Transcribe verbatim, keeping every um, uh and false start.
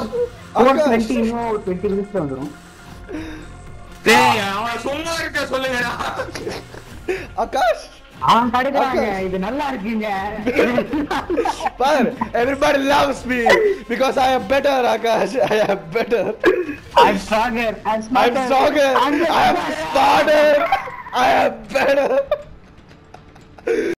twenty இன்னும் twenty minutes வந்துரும். டேய் அவன் சும்மா இருக்க சொல்லுங்கடா. ஆகாஷ் அவன் தடுக்கறாங்க. இது நல்லா இருக்குங்க. பார் everybody loves me because I am better Akash. I am better. I'm stronger. I'm smarter. I'm stronger. I am smarter. I am better.